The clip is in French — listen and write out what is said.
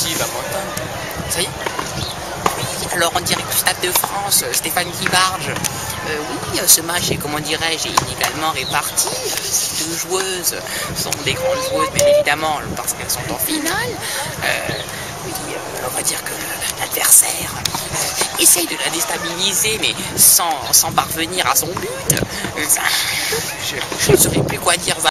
qui, Valentin? Ça y est? Oui, alors on dirait que Stade de France, Stéphane Guibarge. Oui, ce match est, comment dirais-je, inégalement réparti. Ces deux joueuses sont des grandes joueuses, bien évidemment, parce qu'elles sont en finale. Oui, on va dire que l'adversaire essaye de la déstabiliser, mais sans parvenir à son but. Je ne saurais plus quoi dire.